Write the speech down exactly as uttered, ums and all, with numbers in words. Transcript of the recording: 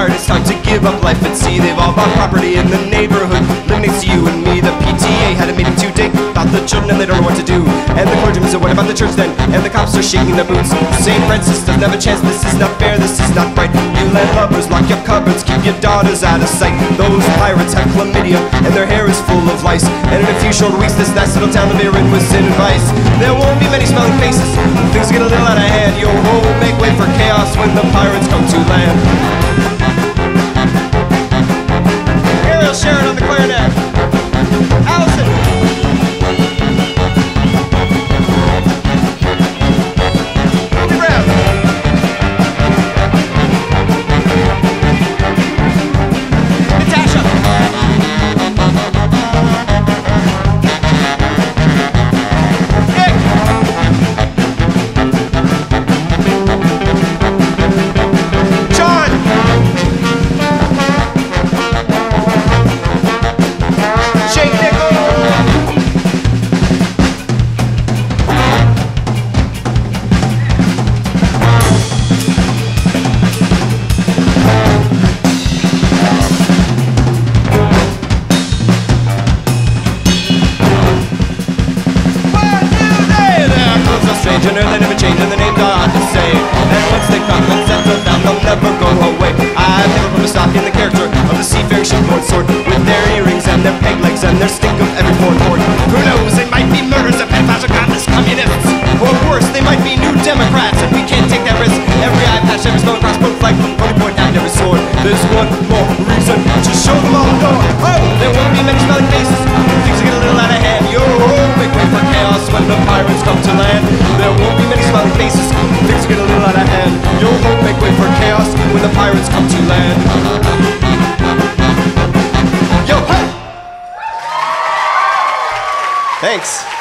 pirate, it's time to give up life at sea. They've all bought property in the neighborhood, living next to you and me. The P T A had a meeting today about the children and they don't know what to do. And the clergyman said, what about the church then? And the cops are shaking their boots. Saint Francis doesn't have a chance, this is not fair, this is not right. You landlubbers, lock your cupboards, keep your daughters out of sight. Those pirates have chlamydia and their hair is full of lice. And in a few short weeks this nice little town of they're in was sin and vice. There won't be many smiling faces, things get a little out of hand. Yo ho, make way for chaos when the pirates come to land. Ariel Sharon on the clarinet. Allison. Andy Brown. Natasha. Nick. John. Shane Nickel. And they never change and the names are hard to say. And once they come and settle down, they'll never go away. I've never put a stop in the character of the seafaring shipboard sort, with their earrings and their peg legs and their stink of every foreign port. Who knows, they might be murderers of pedophiles or godless communists. Or worse, they might be new Democrats and we can't take that risk. Every eye patch, every stone cross, both flag, only point out every sword. There's one more reason to show them all the door. Oh, there won't be many smiling faces, things will get a little out of hand. Yo, make way for chaos when the pirates come to land. There won't be many smiling faces, things get a little out of hand. Yo ho, make way for chaos when the pirates come to land. Yo, hey! Thanks.